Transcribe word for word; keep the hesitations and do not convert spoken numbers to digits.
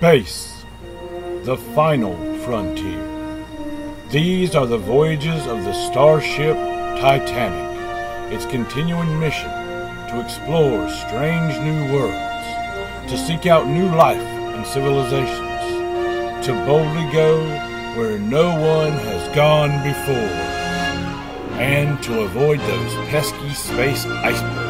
Space, the final frontier. These are the voyages of the starship Titanic, its continuing mission to explore strange new worlds, to seek out new life and civilizations, to boldly go where no one has gone before, and to avoid those pesky space icebergs.